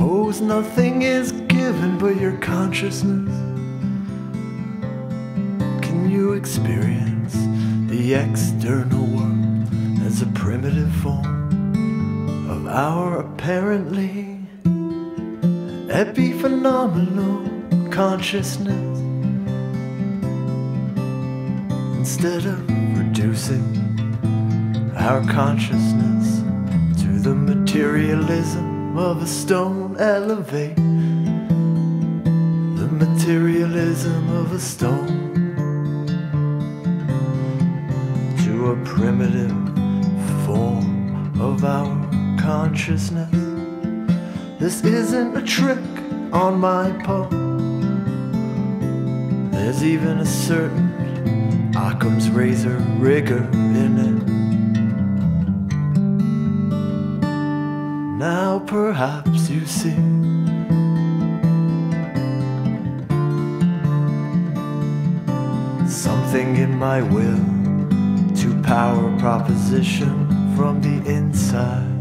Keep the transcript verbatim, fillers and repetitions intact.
Suppose nothing is given but your consciousness. Can you experience the external world as a primitive form of our apparently epiphenomenal consciousness? Instead of reducing our consciousness to the materialism of a stone, elevate the materialism of a stone to a primitive form of our consciousness. This isn't a trick on my part. There's even a certain Occam's razor rigor in it. Now perhaps you see something in my will to power proposition from the inside.